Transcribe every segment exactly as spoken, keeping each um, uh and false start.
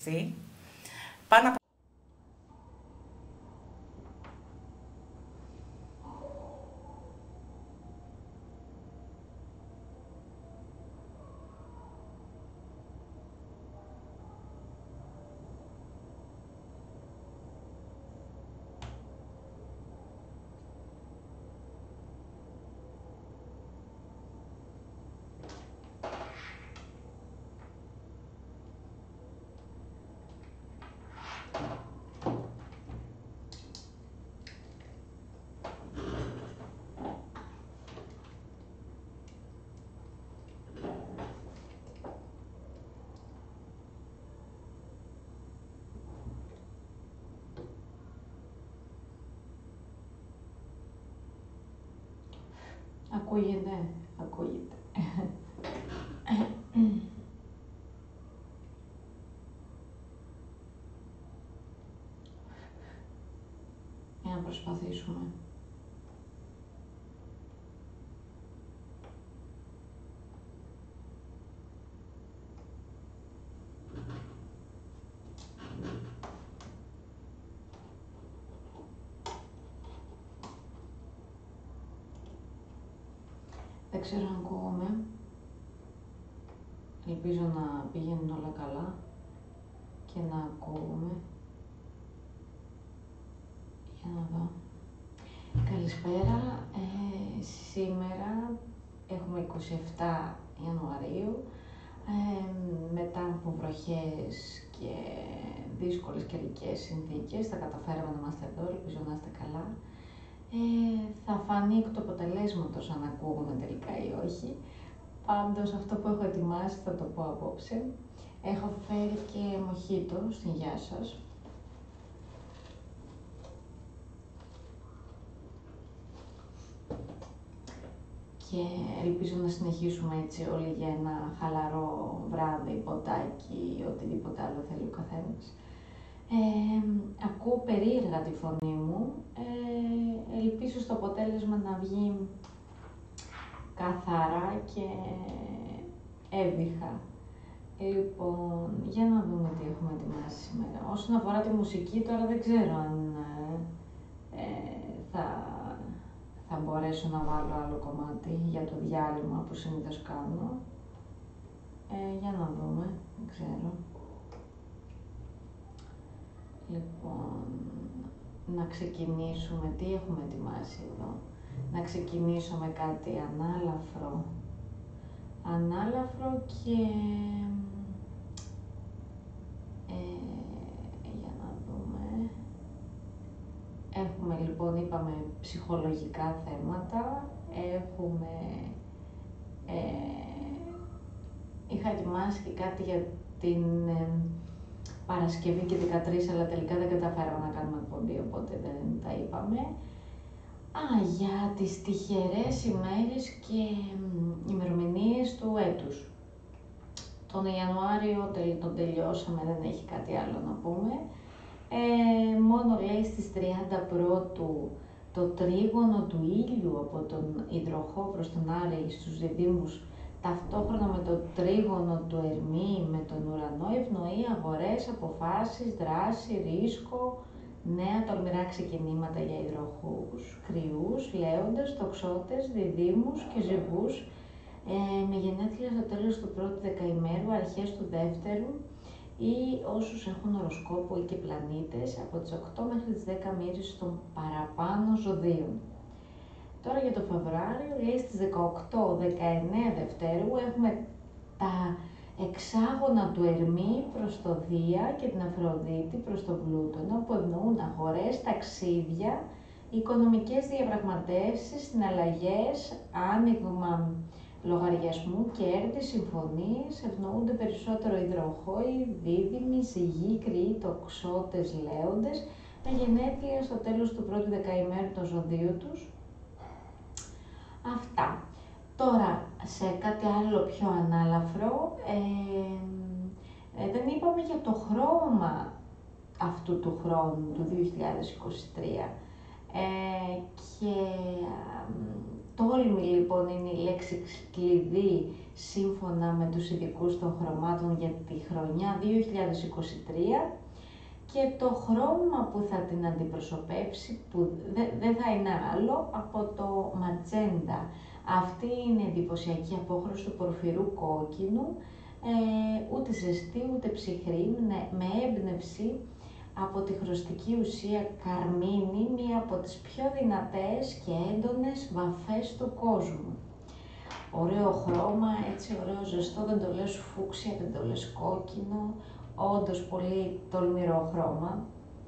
ακουστεί. Πάνω από Ακούγεται, ακούγεται. Για να προσπαθήσουμε. Δεν ξέρω αν ακούγομαι. Ελπίζω να πηγαίνουν όλα καλά και να ακούγομαι. Για να δω. Καλησπέρα. Ε, σήμερα έχουμε είκοσι επτά Ιανουαρίου. Ε, μετά από βροχές και δύσκολες καιρικές συνθήκες, θα καταφέρουμε να είμαστε εδώ, ελπίζω να είστε καλά. Ε, θα φανεί εκ του αποτελέσματος αν ακούγουμε τελικά ή όχι. Πάντως αυτό που έχω ετοιμάσει θα το πω απόψε. Έχω φέρει και μοχίτο στην υγειά σας. Και ελπίζω να συνεχίσουμε έτσι όλοι για ένα χαλαρό βράδυ, ποτάκι ή οτιδήποτε άλλο θέλει ο καθένας. Ε, ακούω περίεργα τη φωνή μου, ε, ελπίζω στο αποτέλεσμα να βγει καθαρά και έβυχα. Λοιπόν, για να δούμε τι έχουμε ετοιμάσει σήμερα. Όσον αφορά τη μουσική, τώρα δεν ξέρω αν ε, θα, θα μπορέσω να βάλω άλλο κομμάτι για το διάλειμμα που συνήθως κάνω. Ε, για να δούμε, δεν ξέρω. Λοιπόν, να ξεκινήσουμε, τι έχουμε ετοιμάσει εδώ. Να ξεκινήσω με κάτι ανάλαφρο. Ανάλαφρο και... Ε, για να δούμε. Έχουμε λοιπόν, είπαμε, ψυχολογικά θέματα. Έχουμε... Ε, είχα ετοιμάσει και κάτι για την... Ε, Παρασκευή και δεκατρείς, αλλά τελικά δεν καταφέραμε να κάνουμε εκπομπή, οπότε δεν τα είπαμε. Α, για τις τυχερές ημέρες και ημερομηνίες του έτους. Τον Ιανουάριο τον τελειώσαμε, δεν έχει κάτι άλλο να πούμε. Ε, μόνο λέει στις τριάντα πρώτου το τρίγωνο του ήλιου από τον υδροχό προς τον Άρη στους διδύμους, ταυτόχρονα με το τρίγωνο του Ερμή με τον ουρανό, ευνοεί αγορές, αποφάσεις, δράση, ρίσκο, νέα τολμηρά ξεκινήματα για υδροχούς, κρυούς, λέοντες, τοξότες, διδύμους και ζυγούς, ε, με γενέθλια στο τέλος του πρώτου δεκαημέρου, αρχές του δεύτερου, ή όσους έχουν οροσκόπο ή και πλανήτες από τις οκτώ μέχρι τις δέκα μοίρες των παραπάνω ζωδίων. Τώρα για το Φεβρουάριο, λέει στις δεκαοκτώ δεκαεννέα Δευτέρου, έχουμε τα εξάγωνα του Ερμή προς το Δία και την Αφροδίτη προς το Πλούτονα, που ευνοούν αγορές, ταξίδια, οικονομικές διαπραγματεύσεις, συναλλαγές, άνοιγμα λογαριασμού, κέρδη, συμφωνίες, ευνοούνται περισσότερο υδροχόοι, δίδυμοι, ζυγοί, κρυοί, τοξότες, λέοντες, με γενέθλια στο τέλος του πρώτου δεκαημέρου των ζωδίου τους. Αυτά. Τώρα, σε κάτι άλλο πιο ανάλαφρο, ε, ε, δεν είπαμε για το χρώμα αυτού του χρόνου, του δύο χιλιάδες είκοσι τρία. Ε, και Τόλμη λοιπόν είναι η λέξη κλειδί σύμφωνα με τους ειδικούς των χρωμάτων για τη χρονιά δύο χιλιάδες είκοσι τρία και το χρώμα που θα την αντιπροσωπεύσει που δεν δε θα είναι άλλο από το ματζέντα. Αυτή είναι εντυπωσιακή απόχρωση του πορφυρού κόκκινου, ε, ούτε ζεστή ούτε ψυχρή, ναι, με έμπνευση από τη χρωστική ουσία καρμίνη, μία από τις πιο δυνατές και έντονες βαφές του κόσμου. Ωραίο χρώμα, έτσι ωραίο ζεστό, δεν το λες φούξια, δεν το λες κόκκινο, όντως πολύ τολμηρό χρώμα.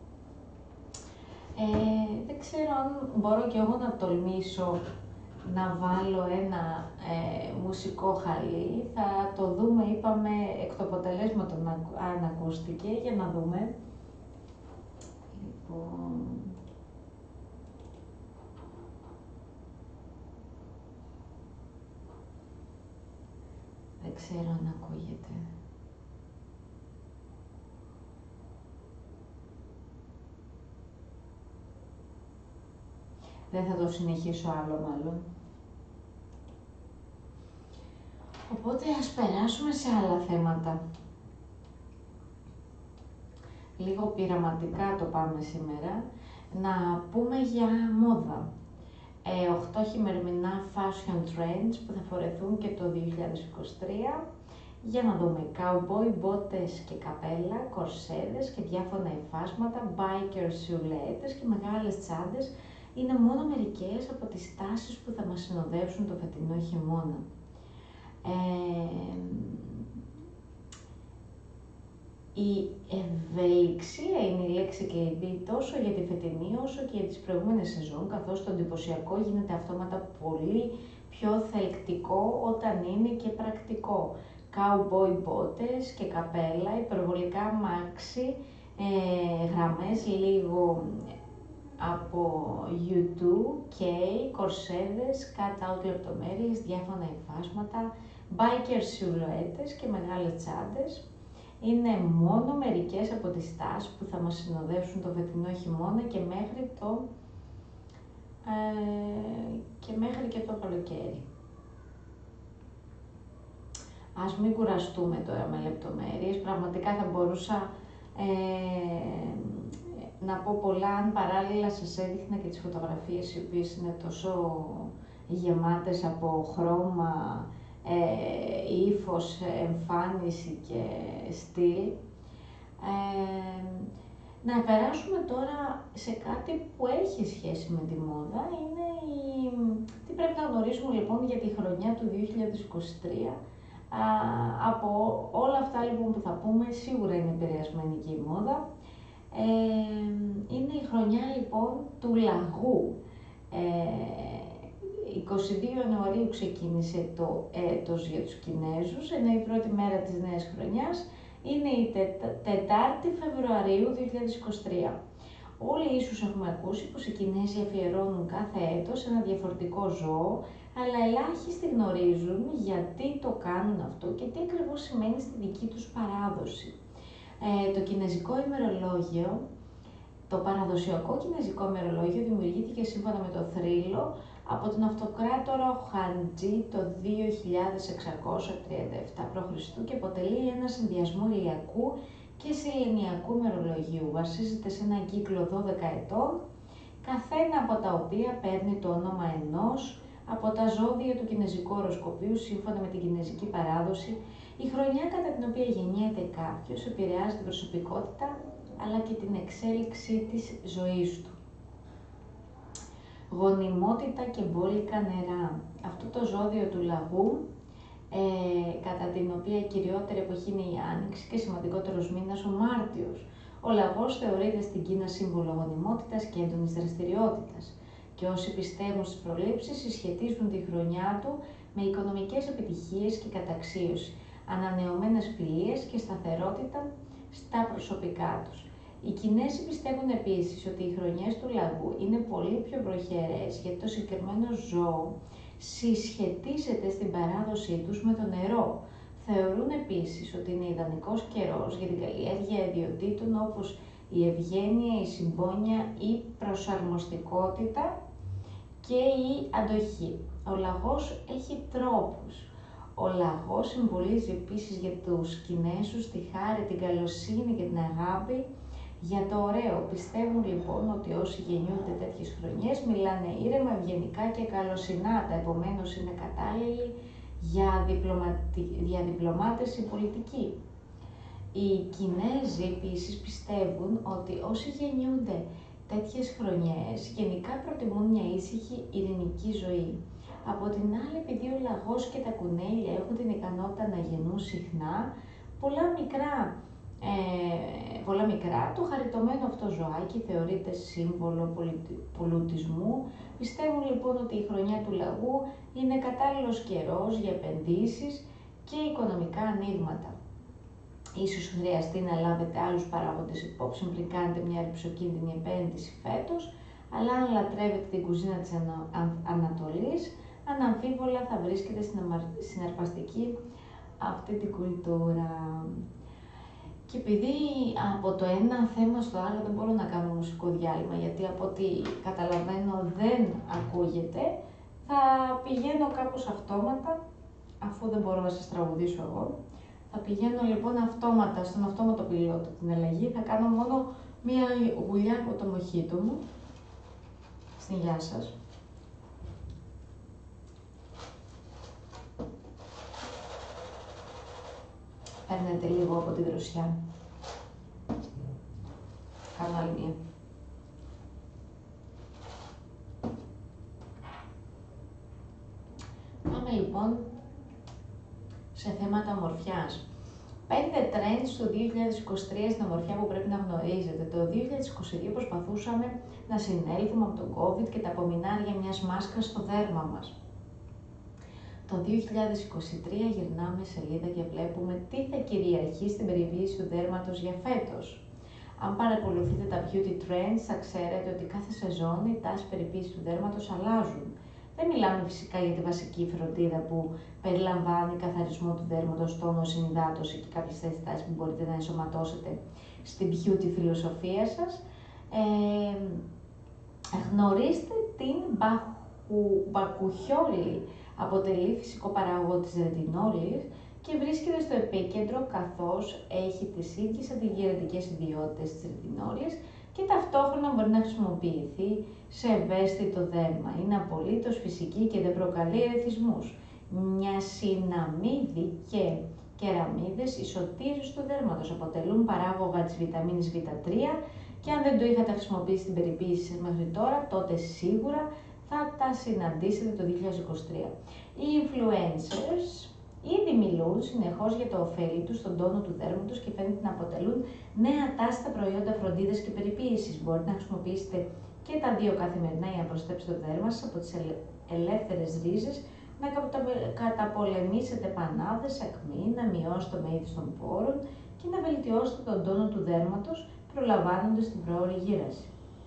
Ε, δεν ξέρω αν μπορώ κι εγώ να τολμήσω να βάλω ένα ε, μουσικό χαλί, θα το δούμε, είπαμε, εκ του αποτελέσματος αν ακούστηκε, για να δούμε. Λοιπόν... Δεν ξέρω αν ακούγεται. Δεν θα το συνεχίσω άλλο μάλλον. Οπότε ας περάσουμε σε άλλα θέματα. Λίγο πειραματικά το πάμε σήμερα. Να πούμε για μόδα. Ε, οκτώ χειμερμινά fashion trends που θα φορεθούν και το δύο χιλιάδες είκοσι τρία. Για να δούμε cowboy, μπότες και καπέλα, κορσέδες και διάφορα υφάσματα, biker σιουλέτες και μεγάλες τσάντες είναι μόνο μερικές από τις τάσεις που θα μας συνοδεύσουν το φετινό χειμώνα. Ε, η ευελιξία είναι η λέξη κλειδί τόσο για τη φετινή όσο και για τις προηγούμενες σεζόν, καθώς το εντυπωσιακό γίνεται αυτόματα πολύ πιο θελκτικό όταν είναι και πρακτικό. Cowboy μπότες και καπέλα, υπερβολικά μάξι, ε, γραμμές λίγο από YouTube, κέι, κορσέδες, cut-out λεπτομέρειες, διάφορα υφάσματα, biker σιουλέτες και μεγάλες τσάντες. Είναι μόνο μερικές από τις τάσεις που θα μας συνοδεύσουν το φετινό χειμώνα και μέχρι το, ε, και μέχρι και το καλοκαίρι. Ας μην κουραστούμε τώρα με λεπτομέρειες, πραγματικά θα μπορούσα ε, να πω πολλά αν παράλληλα σας έδειχνα και τις φωτογραφίες οι οποίες είναι τόσο γεμάτες από χρώμα, ε, ύφος, εμφάνιση και στυλ. Ε, να περάσουμε τώρα σε κάτι που έχει σχέση με τη μόδα, είναι η... τι πρέπει να γνωρίζουμε λοιπόν για τη χρονιά του δύο χιλιάδες είκοσι τρία. Α, από όλα αυτά λοιπόν που θα πούμε, σίγουρα είναι επηρεασμένη και η μόδα. Ε, είναι η χρονιά λοιπόν του λαγού. Ε, είκοσι δύο Ιανουαρίου ξεκίνησε το έτος για τους Κινέζους, ενώ η πρώτη μέρα της νέας χρονιάς είναι η τετάρτη Φεβρουαρίου δύο χιλιάδες είκοσι τρία. Όλοι ίσως έχουμε ακούσει πως οι Κινέζοι αφιερώνουν κάθε έτος ένα διαφορετικό ζώο, αλλά ελάχιστοι γνωρίζουν γιατί το κάνουν αυτό και τι ακριβώς σημαίνει στη δική τους παράδοση. Ε, το κινέζικο ημερολόγιο, το παραδοσιακό κινέζικο ημερολόγιο δημιουργήθηκε σύμφωνα με το θρύλο από τον αυτοκράτορο Χαντζή το δύο χιλιάδες εξακόσια τριάντα επτά π.Χ. και αποτελεί ένα συνδυασμό ηλιακού και σεληνιακού ημερολογίου. Βασίζεται σε έναν κύκλο δώδεκα ετών, καθένα από τα οποία παίρνει το όνομα ενός από τα ζώδια του κινέζικου οροσκοπίου σύμφωνα με την κινέζικη παράδοση. Η χρονιά κατά την οποία γεννιέται κάποιος επηρεάζει την προσωπικότητα αλλά και την εξέλιξη της ζωής του. Γονιμότητα και μπόλικα νερά. Αυτό το ζώδιο του λαγού, ε, κατά την οποία η κυριότερη εποχή είναι η Άνοιξη και σημαντικότερος μήνας ο Μάρτιος. Ο λαγός θεωρείται στην Κίνα σύμβολο γονιμότητας και έντονης δραστηριότητας. Και όσοι πιστεύουν στις προλήψεις συσχετίζουν τη χρονιά του με οικονομικές επιτυχίες και καταξίωση, ανανεωμένες φιλίες και σταθερότητα στα προσωπικά τους. Οι Κινέζοι πιστεύουν επίσης ότι οι χρονιές του λαγού είναι πολύ πιο βροχερές γιατί το συγκεκριμένο ζώο συσχετίζεται στην παράδοσή τους με το νερό. Θεωρούν επίσης ότι είναι ιδανικός καιρός για την καλλιέργεια ιδιοτήτων όπως η ευγένεια, η συμπόνια, η προσαρμοστικότητα και η αντοχή. Ο λαγός έχει τρόπους. Ο λαγός συμβολίζει επίσης για τους Κινέζους τη χάρη, την καλοσύνη και την αγάπη για το ωραίο. Πιστεύουν λοιπόν ότι όσοι γεννιούνται τέτοιες χρονιές μιλάνε ήρεμα, ευγενικά και καλοσυνάτα, επομένως είναι κατάλληλοι για, διπλωματι... για διπλωμάτευση πολιτική. Οι Κινέζοι επίσης πιστεύουν ότι όσοι γεννιούνται τέτοιες χρονιές γενικά προτιμούν μια ήσυχη, ειρηνική ζωή. Από την άλλη, επειδή ο λαγός και τα κουνέλια έχουν την ικανότητα να γεννούν συχνά, πολλά μικρά, ε, πολλά μικρά, το χαριτωμένο αυτό ζωάκι θεωρείται σύμβολο πολιτισμού. Πιστεύουν λοιπόν ότι η χρονιά του λαγού είναι κατάλληλος καιρός για επενδύσεις και οικονομικά ανοίγματα. Ίσως χρειαστεί να λάβετε άλλους παράγοντες υπόψη πριν κάνετε μια ρυψοκίνδυνη επένδυση φέτος, αλλά αν λατρεύετε την κουζίνα της Ανατολής, αναμφίβολα θα βρίσκεται συναρπαστική αυτή την κουλτούρα. Και επειδή από το ένα θέμα στο άλλο δεν μπορώ να κάνω μουσικό διάλειμμα, γιατί από ό,τι καταλαβαίνω δεν ακούγεται, θα πηγαίνω κάπως αυτόματα, αφού δεν μπορώ να σας τραγουδήσω εγώ. Θα πηγαίνω λοιπόν αυτόματα, στον αυτόματο πιλότο την αλλαγή, θα κάνω μόνο μία γουλιά από το μοχίτο μου. Στην γεια σας. Παίρνετε λίγο από τη δροσιά. Κάνω άλλη μία. Πάμε λοιπόν σε θέματα ομορφιάς. Πέντε trends του δύο χιλιάδες είκοσι τρία στην ομορφιά που πρέπει να γνωρίζετε. Το δύο χιλιάδες είκοσι δύο προσπαθούσαμε να συνέλθουμε από τον COVID και τα απομεινάρια μιας μάσκας στο δέρμα μας. Το δύο χιλιάδες είκοσι τρία γυρνάμε σελίδα και βλέπουμε τι θα κυριαρχεί στην περιποίηση του δέρματος για φέτος. Αν παρακολουθείτε τα beauty trends, θα ξέρετε ότι κάθε σεζόν οι τάσεις περιποίησης του δέρματος αλλάζουν. Δεν μιλάμε φυσικά για τη βασική φροντίδα που περιλαμβάνει καθαρισμό του δέρματος, τόνωση, υδάτωση και κάποιες τέτοιες τάσεις που μπορείτε να ενσωματώσετε στην beauty φιλοσοφία σας. Ε, γνωρίστε την μπακου, μπακουχιόλη. Αποτελεί φυσικό παράγωγο της ρετινόλης και βρίσκεται στο επίκεντρο καθώς έχει τις ίδιες αντιγυρετικές ιδιότητες της ρετινόλης και ταυτόχρονα μπορεί να χρησιμοποιηθεί σε ευαίσθητο δέρμα. Είναι απολύτως φυσική και δεν προκαλεί ερεθισμούς. Νιασιναμίδι και κεραμίδες ισοτήρους του δέρματος αποτελούν παράγωγα της βιταμίνης βι τρία και αν δεν το είχατε χρησιμοποιήσει στην περιποίηση σας μέχρι τώρα, τότε σίγουρα θα τα συναντήσετε το δύο χιλιάδες είκοσι τρία. Οι influencers ήδη μιλούν συνεχώς για το ωφέλη τους στον τόνο του δέρματος και φαίνεται να αποτελούν νέα τάση στα προϊόντα φροντίδας και περιποίησης. Μπορείτε να χρησιμοποιήσετε και τα δύο καθημερινά για να προστατέψετε το δέρμα σας από τις ελεύθερες ρίζες, να καταπολεμήσετε πανάδες, ακμή, να μειώσετε το μέγεθος των πόρων και να βελτιώσετε τον τόνο του δέρματος προλαμβάνοντας την πρόωρη γύραση.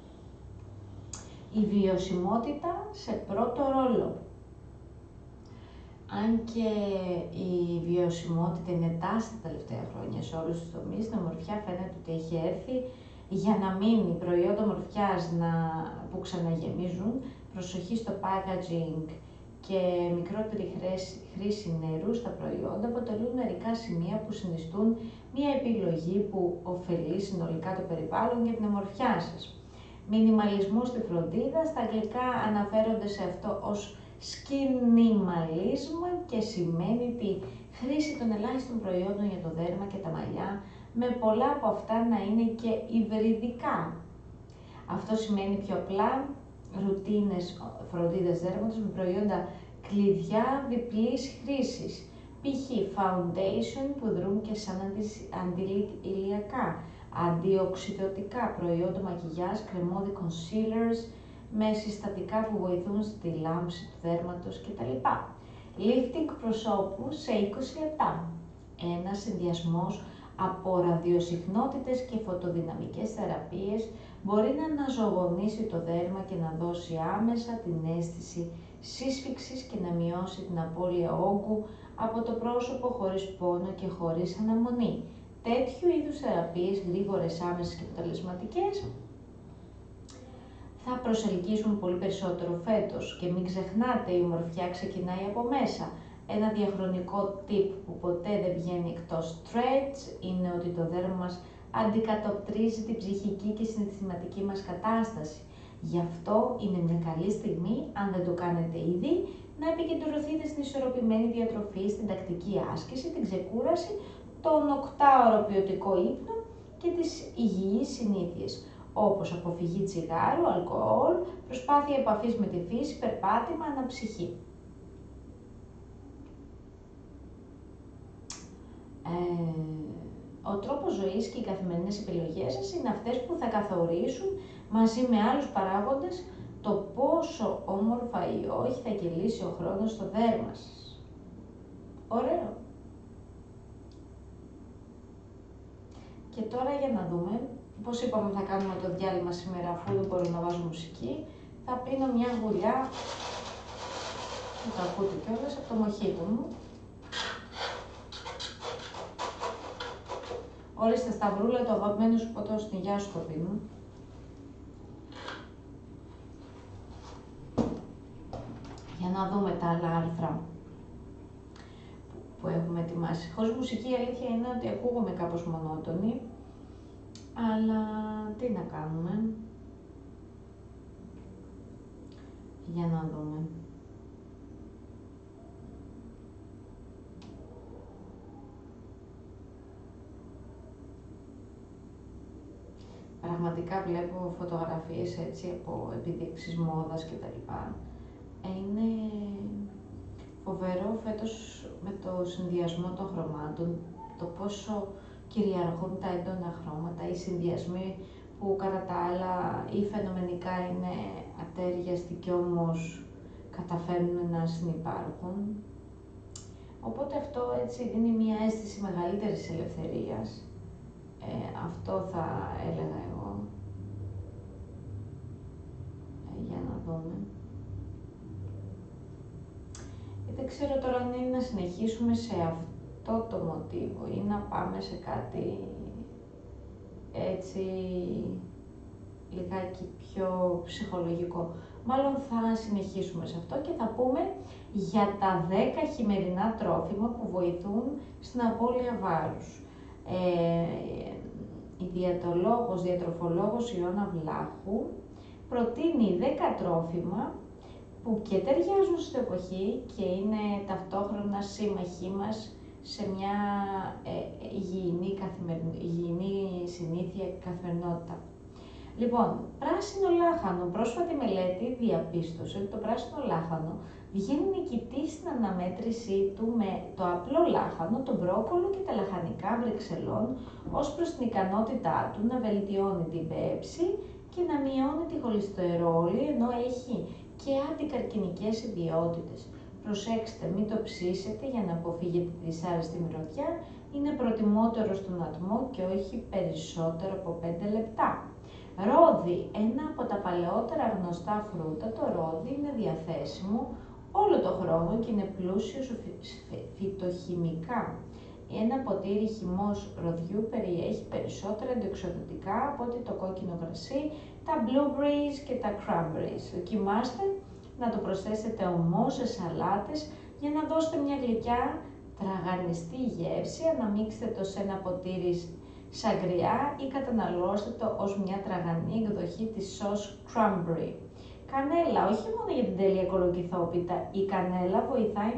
Η βιωσιμότητα σε πρώτο ρόλο. Αν και η βιωσιμότητα είναι τάση τα τελευταία χρόνια σε όλους τους τομείς, στην ομορφιά φαίνεται ότι έχει έρθει για να μείνει προϊόντα ομορφιάς να, που ξαναγεμίζουν, προσοχή στο packaging και μικρότερη χρήση νερού στα προϊόντα αποτελούν μερικά σημεία που συνιστούν μια επιλογή που ωφελεί συνολικά το περιβάλλον και την ομορφιά σας. Μινιμαλισμό στη φροντίδα, στα αγγλικά αναφέρονται σε αυτό ως σκινιμαλίσμο και σημαίνει τη χρήση των ελάχιστων προϊόντων για το δέρμα και τα μαλλιά, με πολλά από αυτά να είναι και υβριδικά. Αυτό σημαίνει πιο απλά ρουτίνες φροντίδας δέρματος με προϊόντα κλειδιά διπλής χρήσης, π.χ. foundation που δρούν και σαν αντιηλιακά, αντιοξυδωτικά προϊόντα μακιγιάζ, κρεμόδι concealers με συστατικά που βοηθούν στη λάμψη του δέρματος κτλ. Lifting προσώπου σε είκοσι λεπτά. Ένας συνδυασμός από ραδιοσυχνότητες και φωτοδυναμικές θεραπείες μπορεί να αναζωογονήσει το δέρμα και να δώσει άμεσα την αίσθηση σύσφυξης και να μειώσει την απώλεια όγκου από το πρόσωπο χωρίς πόνο και χωρίς αναμονή. Τέτοιου είδους θεραπείες, γρήγορες, άμεσες και αποτελεσματικές, θα προσελκύσουν πολύ περισσότερο φέτος. Και μην ξεχνάτε, η ομορφιά ξεκινάει από μέσα. Ένα διαχρονικό tip που ποτέ δεν βγαίνει εκτός stretch είναι ότι το δέρμα μας αντικατοπτρίζει την ψυχική και συναισθηματική μας κατάσταση. Γι' αυτό είναι μια καλή στιγμή, αν δεν το κάνετε ήδη, να επικεντρωθείτε στην ισορροπημένη διατροφή, στην τακτική άσκηση, την ξεκούραση, τον οκτάωρο ποιοτικό ύπνο και τις υγιείς συνήθειες, όπως αποφυγή τσιγάρου, αλκοόλ, προσπάθεια επαφής με τη φύση, περπάτημα, αναψυχή. Ε, ο τρόπος ζωής και οι καθημερινές επιλογές σας είναι αυτές που θα καθορίσουν μαζί με άλλους παράγοντες το πόσο όμορφα ή όχι θα κυλήσει ο χρόνος στο δέρμα σας. Ωραίο. Και τώρα για να δούμε, πώς είπαμε θα κάνουμε το διάλειμμα σήμερα αφού δεν μπορώ να βάζω μουσική, θα πίνω μια γουλιά, το ακούτε κιόλας, από το μοχίτο μου. Ορίστε Σταυρούλα, το αγαπημένο σου ποτό στην υγειά σου το πίνω. Για να δούμε τα άλλα άρθρα που έχουμε ετοιμάσει. Χωρίς μουσική η αλήθεια είναι ότι ακούγομαι κάπως μονότονη, αλλά τι να κάνουμε. Για να δούμε. Πραγματικά βλέπω φωτογραφίες έτσι από επιδείξεις μόδας και τα λοιπά. Είναι φοβερό φέτος με το συνδυασμό των χρωμάτων, το πόσο κυριαρχούν τα έντονα χρώματα, οι συνδυασμοί που κατά τα άλλα ή φαινομενικά είναι ατέριαστοι και όμως καταφέρνουν να συνυπάρχουν. Οπότε αυτό έτσι δίνει μια αίσθηση μεγαλύτερης ελευθερίας. Ε, αυτό θα έλεγα εγώ. Ε, για να δούμε. Ε, δεν ξέρω τώρα αν είναι να συνεχίσουμε σε αυτό το μοτίβο ή να πάμε σε κάτι έτσι λιγάκι πιο ψυχολογικό. Μάλλον θα συνεχίσουμε σε αυτό και θα πούμε για τα δέκα χειμερινά τρόφιμα που βοηθούν στην απώλεια βάρους. Ε, η διατολόγος, διατροφολόγος Ιώνα Βλάχου προτείνει δέκα τρόφιμα που και ταιριάζουν στην εποχή και είναι ταυτόχρονα σύμμαχοί μας σε μια ε, υγιεινή, υγιεινή συνήθεια και καθημερινότητα. Λοιπόν, πράσινο λάχανο. Πρόσφατη μελέτη διαπίστωσε ότι το πράσινο λάχανο βγαίνει νικητή στην αναμέτρησή του με το απλό λάχανο, το μπρόκολο και τα λαχανικά Βρυξελών ως προς την ικανότητά του να βελτιώνει την πέψη και να μειώνει τη χολυστερόλη, ενώ έχει και αντικαρκινικές ιδιότητες. Προσέξτε, μην το ψήσετε για να αποφύγετε τη δυσάρεστη μυρωδιά, είναι προτιμότερο στον ατμό και όχι περισσότερο από πέντε λεπτά. Ρόδι, ένα από τα παλαιότερα γνωστά φρούτα, το ρόδι είναι διαθέσιμο όλο το χρόνο και είναι πλούσιο φυτοχημικά. Ένα ποτήρι χυμός ροδιού περιέχει περισσότερα αντιοξυδοτικά από ότι το κόκκινο κρασί, τα blueberries και τα cranberries. Δοκιμάστε να το προσθέσετε ομό σε σαλάτες για να δώσετε μια γλυκιά τραγανιστή γεύση, αναμίξτε το σε ένα ποτήρι σαγκριά ή καταναλώστε το ως μια τραγανή εκδοχή της sauce cranberry. Κανέλα, όχι μόνο για την τέλεια κολοκυθόπιτα, η κανέλα βοηθάει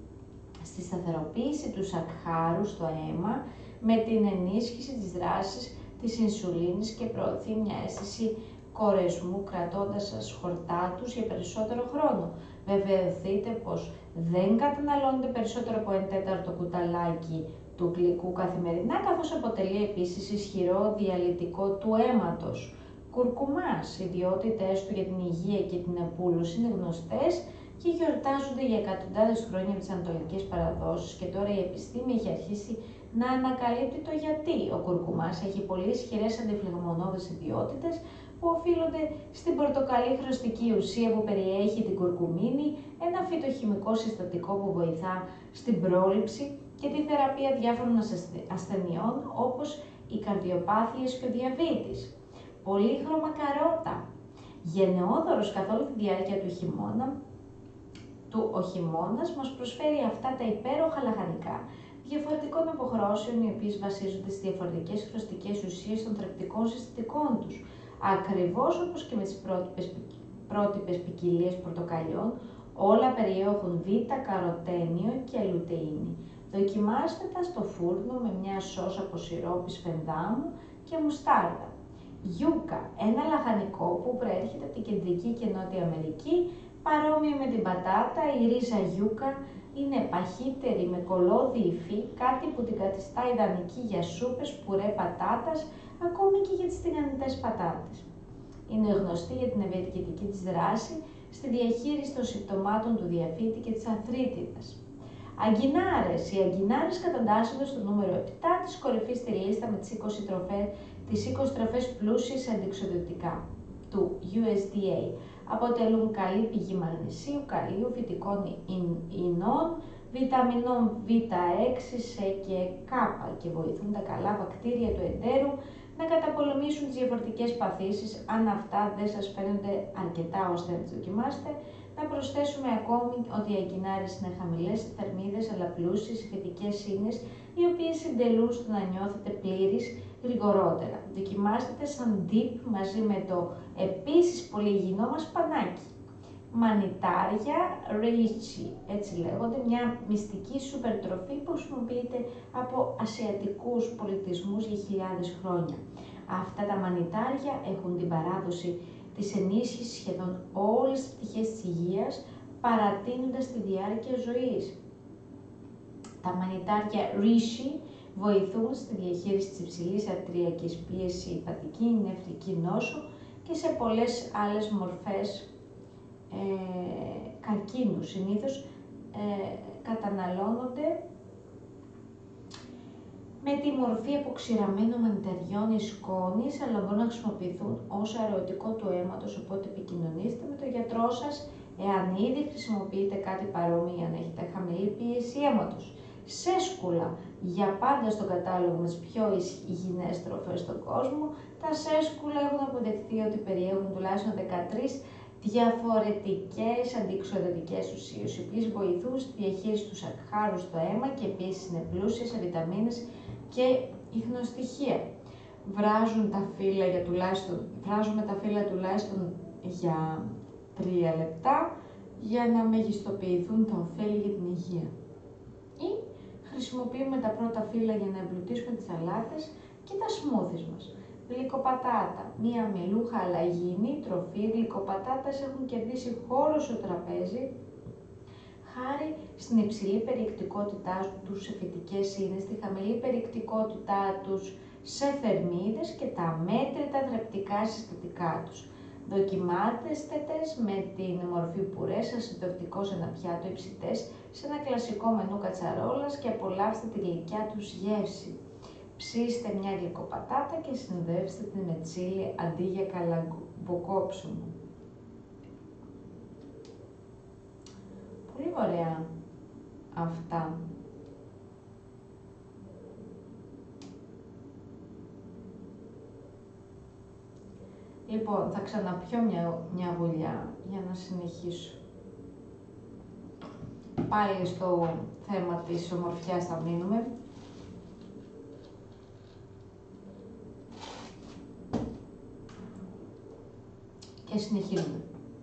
στη σταθεροποίηση του σακχάρου στο αίμα με την ενίσχυση της δράσης της ινσουλίνης και προωθεί μια αίσθηση κορεσμού κρατώντας σας χορτάτους για περισσότερο χρόνο. Βεβαιωθείτε πως δεν καταναλώνετε περισσότερο από ένα τέταρτο κουταλάκι του γλυκού καθημερινά, καθώς αποτελεί επίσης ισχυρό διαλυτικό του αίματος. Κουρκουμάς, οι ιδιότητες του για την υγεία και την επούλωση είναι γνωστές και γιορτάζονται για εκατοντάδες χρόνια από τις ανατολικές παραδόσεις και τώρα η επιστήμη έχει αρχίσει να ανακαλύπτει το γιατί. Ο κουρκουμάς έχει πολύ ισχυρές αντιφλεγμονώδεις ιδιότητες που οφείλονται στην πορτοκαλί χρωστική ουσία που περιέχει την κουρκουμίνη, ένα φυτοχημικό συστατικό που βοηθά στην πρόληψη και τη θεραπεία διάφορων ασθενειών όπως οι καρδιοπάθειες και ο διαβήτης. Πολύχρωμα καρότα. Γενναιόδωρος καθ' όλη τη διάρκεια του χειμώνα, του ο χειμώνας μας προσφέρει αυτά τα υπέροχα λαχανικά διαφορετικών αποχρώσεων, οι οποίες βασίζονται στις διαφορετικές χρωστικές ουσίες των θρεπτικών συστατικών τους, ακριβώς όπως και με τις πρότυπες, πρότυπες ποικιλίες πορτοκαλιών, όλα περιέχουν β-καροτένιο και λουτεΐνη. Δοκιμάστε τα στο φούρνο με μια σως από σιρόπι σφενδάμου και μουστάρδα. Γιούκα, ένα λαχανικό που προέρχεται από την Κεντρική και Νότια Αμερική, παρόμοιο με την πατάτα, η ρίζα γιούκα είναι παχύτερη με κολώδη υφή, κάτι που την καθιστά ιδανική για σούπες, πουρέ πατάτας, ακόμη και για τις τηγανιτές πατάτες. Είναι γνωστή για την ευεργετική της δράση στη διαχείριση των συμπτωμάτων του διαφύτη και της αρθρίτιδας. Αγκινάρες. Οι αγκινάρες κατατάσσονται στο νούμερο επτά της κορυφής στη λίστα με τις είκοσι τροφές, τις είκοσι τροφές πλούσιες σε αντιοξυδοτικά του γιου ες ντι έι. Αποτελούν καλή πηγή μαγνησίου, καλίου, φυτικών ινών, βιταμινών βι έξι, σε και K και βοηθούν τα καλά βακτήρια του εντέρου να καταπολεμήσουν τις διαφορετικές παθήσεις. Αν αυτά δεν σας φαίνονται αρκετά ώστε να τις δοκιμάσετε, να προσθέσουμε ακόμη ότι οι αγκινάρες είναι χαμηλές θερμίδες αλλά πλούσιες φυτικές ίνες, οι οποίες συντελούν στο να νιώθετε πλήρης γρηγορότερα. Δοκιμάστε τα σαν dip μαζί με το επίσης πολύ υγιεινό μας πανάκι. Μανιτάρια ρίτσι, έτσι λέγονται, μια μυστική σούπερ τροφή που χρησιμοποιείται από ασιατικούς πολιτισμούς για χιλιάδες χρόνια. Αυτά τα μανιτάρια έχουν την παράδοση της ενίσχυσης σχεδόν όλες τις πτυχές της υγείας, παρατείνοντας τη διάρκεια ζωής. Τα μανιτάρια ρίτσι βοηθούν στη διαχείριση της υψηλής αρτηριακής πίεσης, υπατική νεφρική νόσο και σε πολλές άλλες μορφές ε, καρκίνου. Συνήθως ε, καταναλώνονται με τη μορφή αποξηραμένων μανιταριών ή σκόνης, αλλά μπορούν να χρησιμοποιηθούν ως αεροτικό του αίματος, οπότε επικοινωνήστε με τον γιατρό σας εάν ήδη χρησιμοποιείτε κάτι παρόμοιο για να έχετε χαμηλή πίεση αίματος. Σέσκουλα, για πάντα στον κατάλογο με τις πιο υγιεινές τροφές στον κόσμο, τα σέσκουλα έχουν αποδεχθεί ότι περιέχουν τουλάχιστον δεκατρείς διαφορετικές αντιοξυδοτικές ουσίες, οι οποίες βοηθούν στη διαχείριση του σακχάρου στο αίμα και επίσης είναι πλούσιες σε βιταμίνες και ιχνοστοιχεία. Βράζουν τα φύλλα για τουλάχιστον, βράζουμε τα φύλλα τουλάχιστον για τρία λεπτά για να μεγιστοποιηθούν τα ωφέλη για την υγεία. Ή χρησιμοποιούμε τα πρώτα φύλλα για να εμπλουτίσουμε τις σαλάτες και τα σμούθις μας. Γλυκοπατάτα, μία μελούχα αλλά υγιεινή τροφή. Οι γλυκοπατάτες έχουν κερδίσει χώρο στο τραπέζι χάρη στην υψηλή περιεκτικότητά τους σε φυτικές ίνες, τη χαμηλή περιεκτικότητά τους σε θερμίδες και τα αμέτρητα θρεπτικά συστατικά τους. Δοκιμάστε τες με την μορφή πουρέ σας συντριπτικό σε ένα πιάτο ή ψητές σε ένα κλασικό μενού κατσαρόλας και απολαύστε τη γλυκιά τους γεύση. Ψήστε μια γλυκοπατάτα και συνδεύστε την με τσίλι αντί για καλαμποκόψιμο. Πολύ ωραία αυτά. Λοιπόν, θα ξαναπιω μια, μια γουλιά για να συνεχίσω. Πάλι στο θέμα της ομορφιάς θα μείνουμε. Και συνεχίζουμε.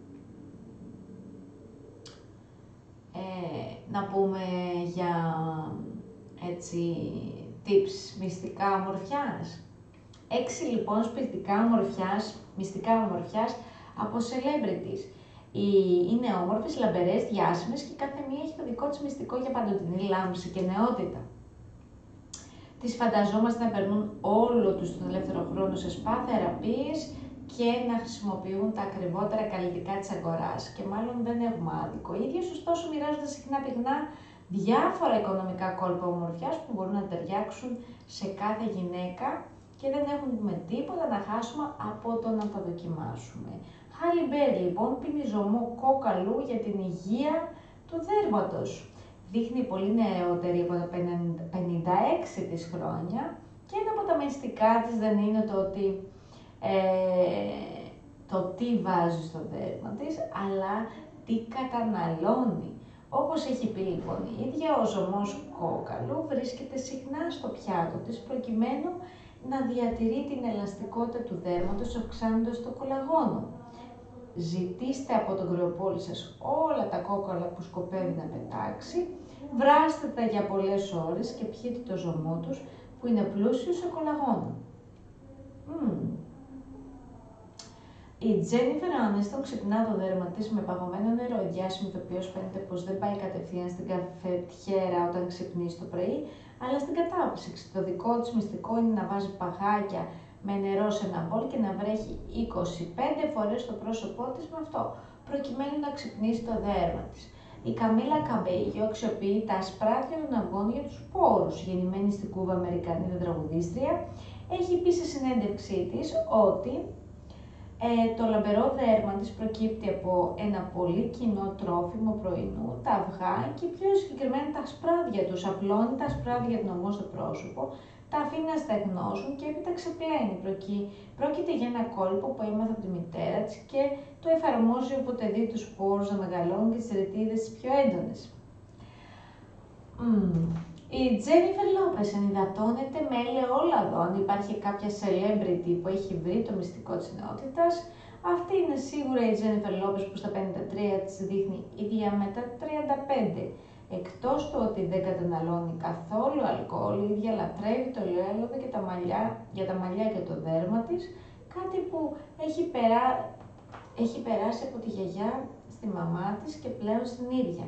Ε, να πούμε για έτσι tips μυστικά ομορφιάς. Έξι λοιπόν σπιρτικά ομορφιάς, μυστικά ομορφιάς από celebrities. Οι, είναι όμορφες, λαμπερές, διάσημες και κάθε μία έχει το δικό της μυστικό για παντοτινή λάμψη και νεότητα. Τις φανταζόμαστε να περνούν όλο τους τον ελεύθερο χρόνο σε σπα, θεραπείες και να χρησιμοποιούν τα ακριβότερα καλλιτικά της αγοράς. Και μάλλον δεν έχουμε άδικο. Οι ίδιες ωστόσο μοιράζονται συχνά πυκνά διάφορα οικονομικά κόλπα ομορφιάς που μπορούν να ταιριάξουν σε κάθε γυναίκα και δεν έχουν με τίποτα να χάσουμε από το να τα δοκιμάσουμε. Halle Berry λοιπόν πίνει ζωμό κόκαλου για την υγεία του δέρματος. Δείχνει πολύ νεότερη από τα πενήντα έξι της χρόνια και ένα από τα μυστικά της δεν είναι το ότι ε, το τι βάζει στο δέρμα της, αλλά τι καταναλώνει. Όπως έχει πει λοιπόν η ίδια, ο ζωμός κόκαλου βρίσκεται συχνά στο πιάτο της προκειμένου να διατηρεί την ελαστικότητα του δέρματος αυξάνοντας το κολαγόνο. Ζητήστε από τον κρεοπόλη σας όλα τα κόκαλα που σκοπεύει να πετάξει, βράστε τα για πολλές ώρες και πιείτε το ζωμό τους που είναι πλούσιο σε κολαγόνο. Mm. Η Τζένιφερ Άνιστον ξυπνά το δέρμα της με παγωμένο νερό. Η διάσημη ηθοποιός φαίνεται πως δεν πάει κατευθείαν στην καφετιέρα όταν ξυπνήσει το πρωί, αλλά στην κατάψυξη. Το δικό της μυστικό είναι να βάζει παγάκια με νερό σε ένα μπολ και να βρέχει είκοσι πέντε φορές το πρόσωπό της με αυτό, προκειμένου να ξυπνήσει το δέρμα της. Η Καμίλα Καμπέγιο αξιοποιεί τα ασπράδια των αυγών για τους πόρους. Γεννημένη στην Κούβα Αμερικανίδα τραγουδίστρια, έχει πει σε συνέντευξή της ότι ε, το λαμπερό δέρμα της προκύπτει από ένα πολύ κοινό τρόφιμο πρωινού, τα αυγά και πιο συγκεκριμένα τα ασπράδια τους. Απλώνει τα ασπράδια του νομού στο πρόσωπο, τα αφήνει να στεγνώσουν και έπειτα ξεπλένει. Πρόκειται για ένα κόλπο που έμαθε από τη μητέρα της και το εφαρμόζει όποτε δει τους σπόρους να μεγαλώνουν και τις ρητίδες τις πιο έντονες. Mm. Η Τζένιφερ Λόπες ενυδατώνεται με ελαιόλαδο. Αν υπάρχει κάποια celebrity που έχει βρει το μυστικό της νεότητας, αυτή είναι σίγουρα η Τζένιφερ Λόπες που στα πενήντα τρία της δείχνει ίδια με τα τριάντα πέντε. Εκτός του ότι δεν καταναλώνει καθόλου αλκοόλ, η ίδια λατρεύει το ελαιόλαδο και τα μαλλιά, για τα μαλλιά και το δέρμα της, κάτι που έχει, περά, έχει περάσει από τη γιαγιά στη μαμά της και πλέον στην ίδια.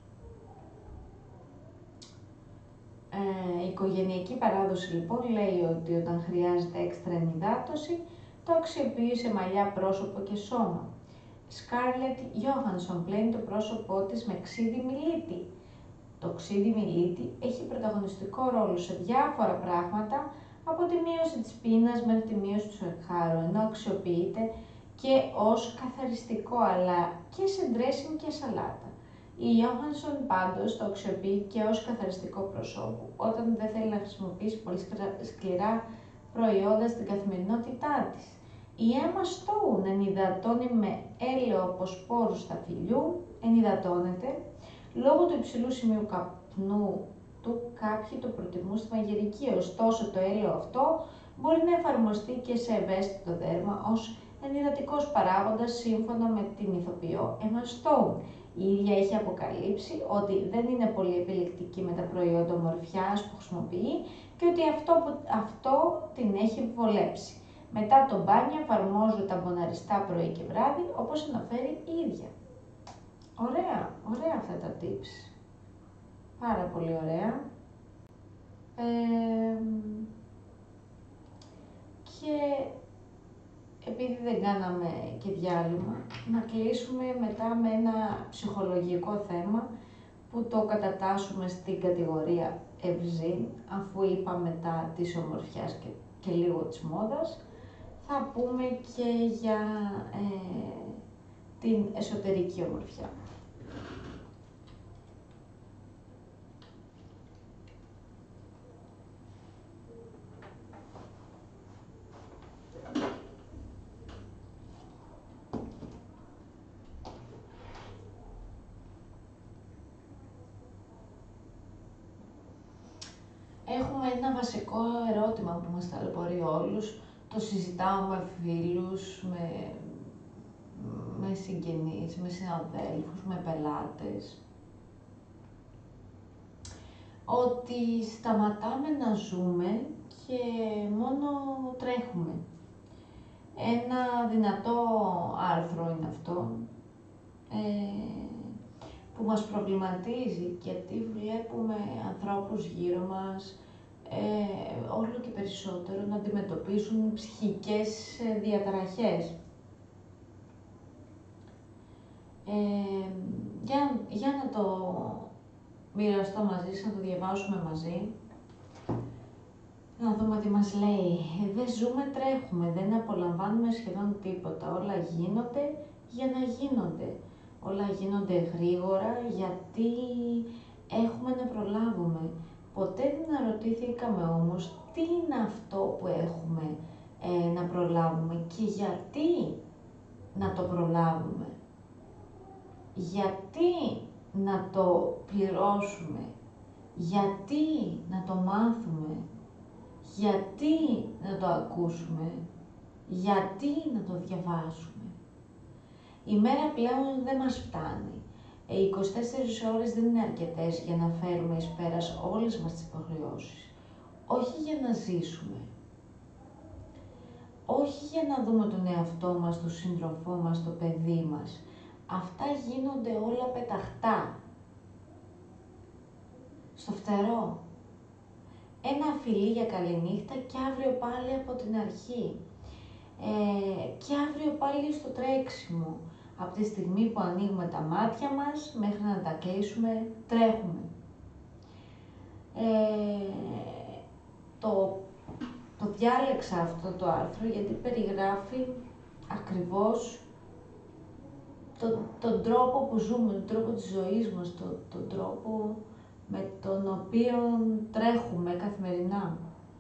Ε, η οικογενειακή παράδοση λοιπόν λέει ότι όταν χρειάζεται έξτρα ενυδάτωση, το αξιοποιεί σε μαλλιά, πρόσωπο και σώμα. Σκάρλετ Γιόχανσον πλένει το πρόσωπό της με ξύδι μιλίτη. Το ξύδι μιλίτη έχει πρωταγωνιστικό ρόλο σε διάφορα πράγματα, από τη μείωση της πείνας μέχρι τη μείωση του σακχάρου, ενώ αξιοποιείται και ως καθαριστικό, αλλά και σε ντρέσινγκ και σαλάτα. Η Γιόχανσον πάντως το αξιοποιεί και ως καθαριστικό προσώπου, όταν δεν θέλει να χρησιμοποιήσει πολύ σκληρά προϊόντα στην καθημερινότητά της. Η Emma Stone ενυδατώνει με έλαιο από σπόρους σταφυλιού, ενυδατώνεται. Λόγω του υψηλού σημείου καπνού του, κάποιοι το προτιμούν στη μαγειρική, ωστόσο το έλαιο αυτό μπορεί να εφαρμοστεί και σε ευαίσθητο δέρμα ως ενυδατικός παράγοντας, σύμφωνα με την ηθοποιό Emma Stone. Η ίδια έχει αποκαλύψει ότι δεν είναι πολύ επιλεκτική με τα προϊόντα ομορφιάς που χρησιμοποιεί και ότι αυτό, που, αυτό την έχει βολέψει. Μετά το μπάνιο εφαρμόζω τα μποναριστά πρωί και βράδυ, όπως αναφέρει η ίδια. Ωραία, ωραία αυτά τα tips. Πάρα πολύ ωραία. Ε, και επειδή δεν κάναμε και διάλειμμα, να κλείσουμε μετά με ένα ψυχολογικό θέμα που το κατατάσσουμε στην κατηγορία ευζήν, αφού είπα μετά της ομορφιάς και, και λίγο της μόδας, θα πούμε και για ε, την εσωτερική ομορφιά. Έχουμε ένα βασικό ερώτημα που μας ταλαιπωρεί όλους, το συζητάω με φίλους, με, με συγγενείς, με συναδέλφους, με πελάτες, ότι σταματάμε να ζούμε και μόνο τρέχουμε. Ένα δυνατό άρθρο είναι αυτό, ε, που μας προβληματίζει, γιατί βλέπουμε ανθρώπους γύρω μας ε, όλο και περισσότερο να αντιμετωπίσουν ψυχικές διαταραχές. Ε, για, για να το μοιραστώ μαζί σας, να το διαβάσουμε μαζί, να δούμε τι μας λέει. Ε, δεν ζούμε, τρέχουμε, δεν απολαμβάνουμε σχεδόν τίποτα, όλα γίνονται για να γίνονται. Όλα γίνονται γρήγορα γιατί έχουμε να προλάβουμε. Ποτέ δεν αναρωτήθηκαμε όμως τι είναι αυτό που έχουμε ε, να προλάβουμε και γιατί να το προλάβουμε? Γιατί να το πληρώσουμε? Γιατί να το μάθουμε? Γιατί να το ακούσουμε? Γιατί να το διαβάσουμε? Η μέρα πλέον δεν μας φτάνει. Οι είκοσι τέσσερις ώρες δεν είναι αρκετές για να φέρουμε εις πέρας όλες μας τις υποχρεώσεις. Όχι για να ζήσουμε. Όχι για να δούμε τον εαυτό μας, τον σύντροφό μας, το παιδί μας. Αυτά γίνονται όλα πεταχτά. Στο φτερό. Ένα φιλί για καληνύχτα και αύριο πάλι από την αρχή. Ε, και αύριο πάλι στο τρέξιμο. Από τη στιγμή που ανοίγουμε τα μάτια μας, μέχρι να τα κλείσουμε, τρέχουμε. Ε, το, το διάλεξα αυτό το άρθρο γιατί περιγράφει ακριβώς το, τον τρόπο που ζούμε, τον τρόπο της ζωής μας, το, τον τρόπο με τον οποίο τρέχουμε καθημερινά.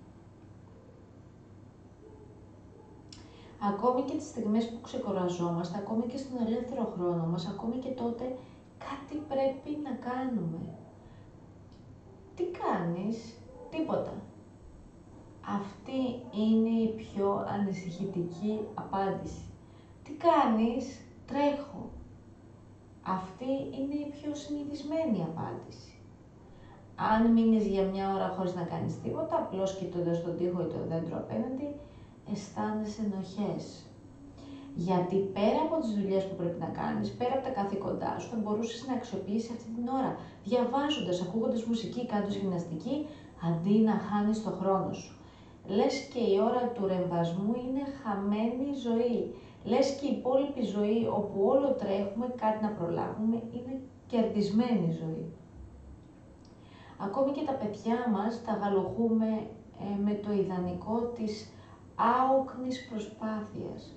Ακόμη και τις στιγμές που ξεκουραζόμαστε, ακόμη και στον ελεύθερο χρόνο μας, ακόμη και τότε κάτι πρέπει να κάνουμε. Τι κάνεις? Τίποτα. Αυτή είναι η πιο ανησυχητική απάντηση. Τι κάνεις? Τρέχω. Αυτή είναι η πιο συνηθισμένη απάντηση. Αν μείνεις για μια ώρα χωρίς να κάνεις τίποτα, απλώς κοιτώντας τον τοίχο ή το δέντρο απέναντι, αισθάνεσαι ενοχές. Γιατί πέρα από τις δουλειές που πρέπει να κάνεις, πέρα από τα καθήκοντά σου, θα μπορούσες να αξιοποιήσεις αυτή την ώρα, διαβάζοντας, ακούγοντας μουσική, κάνοντας γυμναστική, αντί να χάνεις το χρόνο σου. Λες και η ώρα του ρεμβασμού είναι χαμένη ζωή. Λες και η υπόλοιπη ζωή, όπου όλο τρέχουμε, κάτι να προλάβουμε, είναι κερδισμένη ζωή. Ακόμη και τα παιδιά μας τα γαλοχούμε ε, με το ιδανικό της άοκνης προσπάθειας.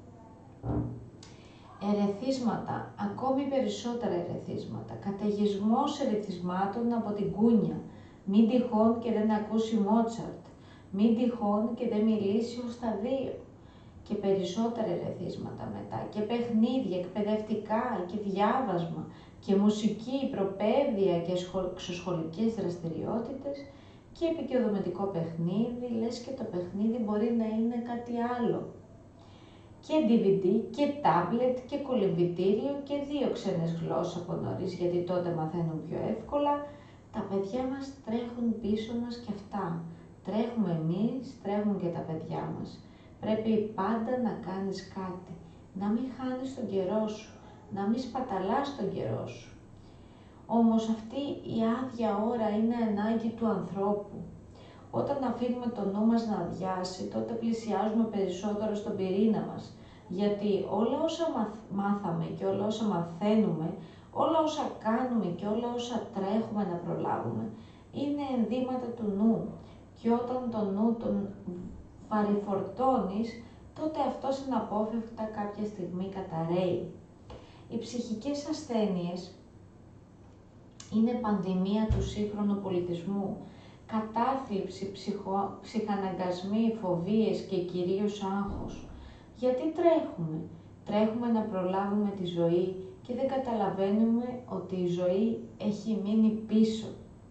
Ερεθίσματα, ακόμη περισσότερα ερεθίσματα, καταιγισμός ερεθισμάτων από την κούνια, μην τυχόν και δεν ακούσει Μότσαρτ, μην τυχόν και δεν μιλήσει ως τα δύο, και περισσότερα ερεθίσματα μετά, και παιχνίδια εκπαιδευτικά και διάβασμα, και μουσική, προπαίδεια και εξωσχολικές δραστηριότητες, και επικοδομητικό παιχνίδι, λες και το παιχνίδι μπορεί να είναι κάτι άλλο. Και ντι βι ντι και τάμπλετ και κολυμβητήριο και δύο ξένες γλώσσες από νωρίς, γιατί τότε μαθαίνουν πιο εύκολα. Τα παιδιά μας τρέχουν πίσω μας και αυτά. Τρέχουμε εμείς, τρέχουν και τα παιδιά μας. Πρέπει πάντα να κάνεις κάτι. Να μην χάνεις τον καιρό σου. Να μην σπαταλάς τον καιρό σου. Όμως αυτή η άδεια ώρα είναι ανάγκη του ανθρώπου. Όταν αφήνουμε το νου μας να αδειάσει, τότε πλησιάζουμε περισσότερο στον πυρήνα μας. Γιατί όλα όσα μάθαμε και όλα όσα μαθαίνουμε, όλα όσα κάνουμε και όλα όσα τρέχουμε να προλάβουμε, είναι ενδύματα του νου. Και όταν το νου τον βαρυφορτώνεις, τότε αυτός αναπόφευκτα κάποια στιγμή καταραίει. Οι ψυχικές ασθένειες είναι πανδημία του σύγχρονου πολιτισμού. Κατάθλιψη, ψυχο, ψυχαναγκασμοί, φοβίες και κυρίως άγχος. Γιατί τρέχουμε? Τρέχουμε να προλάβουμε τη ζωή και δεν καταλαβαίνουμε ότι η ζωή έχει μείνει πίσω.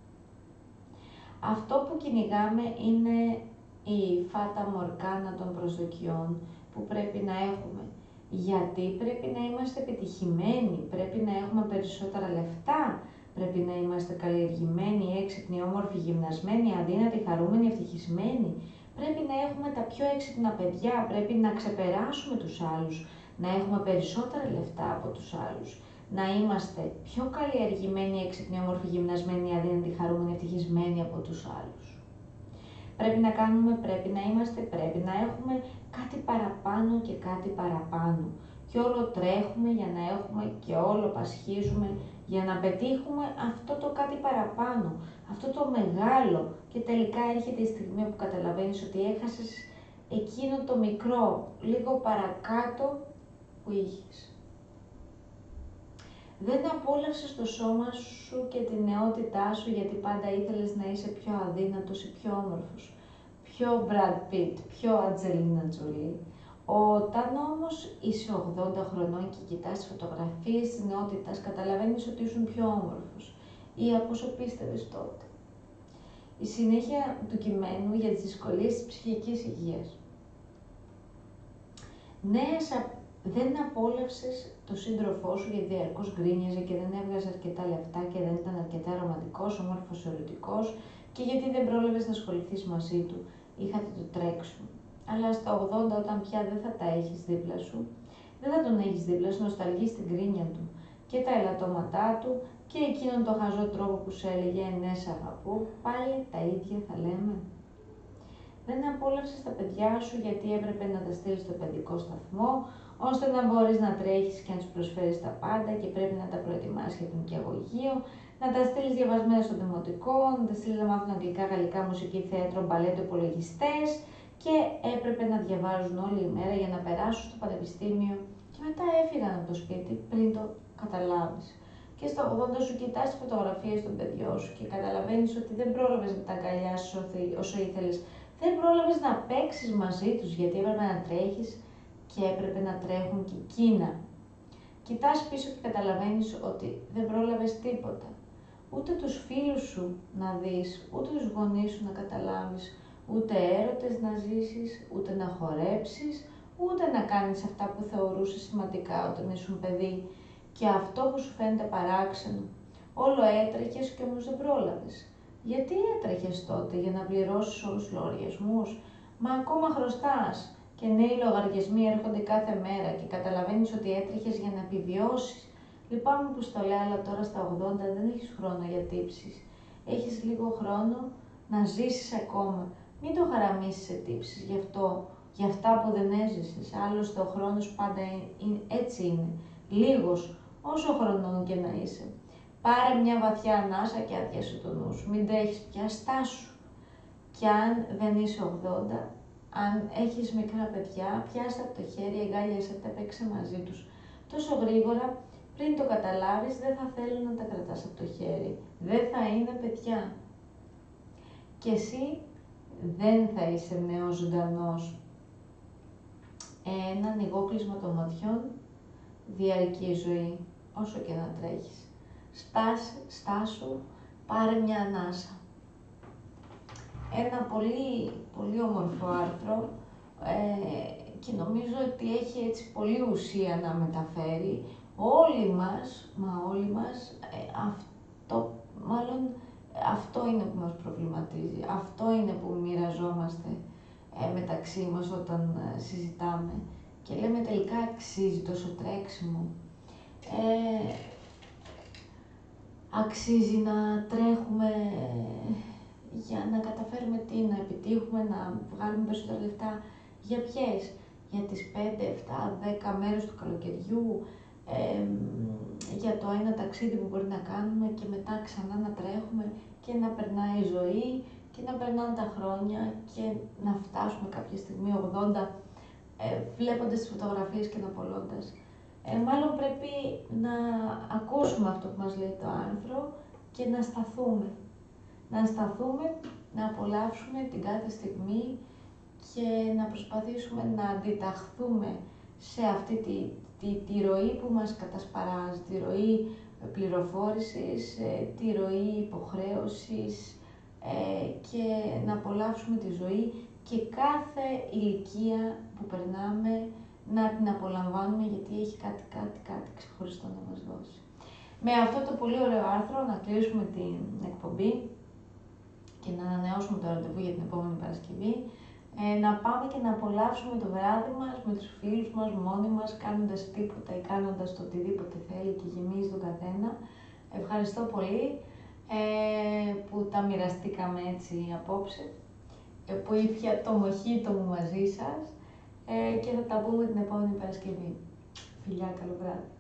Αυτό που κυνηγάμε είναι η φάτα μορκάνα των προσδοκιών που πρέπει να έχουμε. Γιατί πρέπει να είμαστε επιτυχημένοι, πρέπει να έχουμε περισσότερα λεφτά, πρέπει να είμαστε καλλιεργημένοι, έξυπνοι, όμορφοι, γυμνασμένοι, αδύνατοι, χαρούμενοι, ευτυχισμένοι. Πρέπει να έχουμε τα πιο έξυπνα παιδιά, πρέπει να ξεπεράσουμε τους άλλους, να έχουμε περισσότερα λεφτά από τους άλλους. Να είμαστε πιο καλλιεργημένοι, έξυπνοι, όμορφοι, γυμνασμένοι, αδύνατοι, χαρούμενοι, ευτυχισμένοι από τους άλλους. Πρέπει να κάνουμε, πρέπει να είμαστε, πρέπει να έχουμε κάτι παραπάνω και κάτι παραπάνω. Και όλο τρέχουμε για να έχουμε και όλο πασχίζουμε για να πετύχουμε αυτό το κάτι παραπάνω, αυτό το μεγάλο, και τελικά έρχεται η στιγμή που καταλαβαίνεις ότι έχασες εκείνο το μικρό, λίγο παρακάτω που είχες. Δεν απόλαυσες το σώμα σου και τη νεότητά σου γιατί πάντα ήθελες να είσαι πιο αδύνατος ή πιο όμορφος, πιο Brad Pitt, πιο Angelina Jolie. Όταν όμως είσαι ογδόντα χρονών και κοιτάς τις φωτογραφίες της νεότητας, καταλαβαίνεις ότι ήσουν πιο όμορφος ή από όσο πίστευες τότε. Η συνέχεια του κειμένου για τις δυσκολίες της ψυχικής υγείας. Ναι, δεν απόλαυσες τον σύντροφό σου γιατί διαρκώς γκρίνιαζε και δεν έβγαζε αρκετά λεφτά και δεν ήταν αρκετά ρομαντικός, όμορφος, ερωτικός και γιατί δεν πρόλαβες να ασχοληθείς μαζί του. Είχατε το τρέξιμο. Αλλά στα ογδόντα, όταν πια δεν θα τα έχεις δίπλα σου, δεν θα τον έχεις δίπλα σου, νοσταλγείς την γκρίνια του και τα ελαττώματά του και εκείνον το χαζό τρόπο που σου έλεγε «Ναι, σ' αγαπώ», πάλι τα ίδια θα λέμε. Δεν απόλαυσες τα παιδιά σου γιατί έπρεπε να τα στείλεις στο παιδικό σταθμό, ώστε να μπορείς να τρέχεις και να τους προσφέρεις τα πάντα και πρέπει να τα προετοιμάσεις για το νοικιαγωγείο, να τα στείλεις διαβασμένα στο δημοτικό, να τα στείλεις να μάθουν αγγλικά, γαλλικά, μουσική, θέατρο, μπαλέτο, υπολογιστές και έπρεπε να διαβάζουν όλη η μέρα για να περάσουν στο πανεπιστήμιο και μετά έφυγαν από το σπίτι πριν το καταλάβεις. Και στα ογδόντα σου κοιτάς τις φωτογραφίες των παιδιών σου και καταλαβαίνεις ότι δεν πρόλαβες να τα αγκαλιάσεις όσο ήθελες. Δεν πρόλαβες να παίξεις μαζί τους γιατί έπρεπε να τρέχεις και έπρεπε να τρέχουν και εκείνα. Κοιτάς πίσω και καταλαβαίνεις ότι δεν πρόλαβες τίποτα. Ούτε τους φίλους σου να δεις, ούτε τους γονείς σου να καταλάβεις, ούτε έρωτες να ζήσεις, ούτε να χορέψεις, ούτε να κάνεις αυτά που θεωρούσες σημαντικά όταν ήσουν παιδί και αυτό που σου φαίνεται παράξενο. Όλο έτρεχες και όμως δεν πρόλαβες. Γιατί έτρεχες τότε, για να πληρώσεις όλους τους λογαριασμούς? Μα ακόμα χρωστάς και νέοι λογαριασμοί έρχονται κάθε μέρα και καταλαβαίνεις ότι έτρεχες για να επιβιώσεις. Λυπάμαι που στο λέω, αλλά τώρα στα ογδόντα δεν έχεις χρόνο για τύψεις. Έχεις λίγο χρόνο να ζήσεις ακόμα. Μην το χαραμίσεις σε τύψεις γι' αυτό, για αυτά που δεν έζησες. Άλλωστε ο χρόνος πάντα είναι, έτσι είναι. Λίγος, όσο χρονών και να είσαι. Πάρε μια βαθιά ανάσα και άδειασε το νου σου. Μην τρέχεις πια, στάσου. Κι αν δεν είσαι ογδόντα, αν έχεις μικρά παιδιά, πιάστα από το χέρι, εγκάλιασέ τα, παίξε μαζί τους. Τόσο γρήγορα, πριν το καταλάβεις, δεν θα θέλουν να τα κρατάς από το χέρι. Δεν θα είναι παιδιά. Και εσύ δεν θα είσαι νέος ζωντανός. Ένα ανοιγόκλεισμα των ματιών διαρκεί η ζωή, όσο και να τρέχεις. Στάσου, στάσου, πάρε μια ανάσα. Ένα πολύ, πολύ όμορφο άρθρο ε, και νομίζω ότι έχει έτσι πολύ ουσία να μεταφέρει. Όλοι μας, μα όλοι μας, ε, αυτό, μάλλον αυτό είναι που μας προβληματίζει, αυτό είναι που μοιραζόμαστε ε, μεταξύ μας όταν ε, συζητάμε και λέμε τελικά αξίζει τόσο τρέξιμο. Ε, αξίζει να τρέχουμε για να καταφέρουμε τι, να επιτύχουμε, να βγάλουμε περισσότερα λεφτά. Για ποιες? Για τις πέντε, επτά, δέκα μέρες του καλοκαιριού, ε, για το ένα ταξίδι που μπορεί να κάνουμε και μετά ξανά να τρέχουμε και να περνάει η ζωή και να περνάνε τα χρόνια και να φτάσουμε κάποια στιγμή ογδόντα ε, βλέποντας τις φωτογραφίες και να απολώντας. Ε, μάλλον πρέπει να ακούσουμε αυτό που μας λέει το άρθρο και να σταθούμε. Να σταθούμε, να απολαύσουμε την κάθε στιγμή και να προσπαθήσουμε να αντιταχθούμε σε αυτή τη, τη, τη ροή που μας κατασπαράζει, τη ροή πληροφόρησης, τη ροή υποχρέωσης ε, και να απολαύσουμε τη ζωή και κάθε ηλικία που περνάμε να την απολαμβάνουμε γιατί έχει κάτι, κάτι, κάτι ξεχωριστό να μας δώσει. Με αυτό το πολύ ωραίο άρθρο να κλείσουμε την εκπομπή και να ανανεώσουμε το ραντεβού για την επόμενη Παρασκευή, ε, να πάμε και να απολαύσουμε το βράδυ μας με τους φίλους μας, μόνοι μας, κάνοντας τίποτα ή κάνοντας το οτιδήποτε θέλει και γεμίζει τον καθένα. Ευχαριστώ πολύ ε, που τα μοιραστήκαμε έτσι απόψε, ε, που ήπια το μοχίτο μου μαζί σας ε, και θα τα πούμε την επόμενη Παρασκευή. Φιλιά, καλό βράδυ.